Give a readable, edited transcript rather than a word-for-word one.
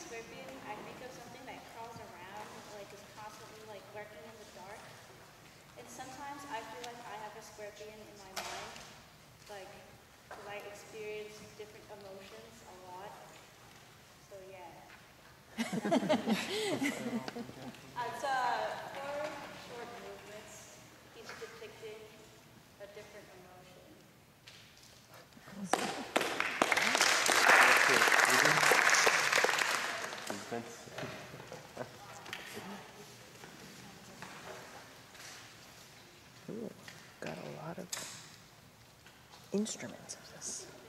scorpion, I think of something that crawls around, like is constantly like lurking in the dark. And sometimes I feel like I have a scorpion in my mind, like, because I experience different emotions a lot. So yeah. It's 4 short movements, each depicting a different emotion. Ooh, got a lot of instruments of this.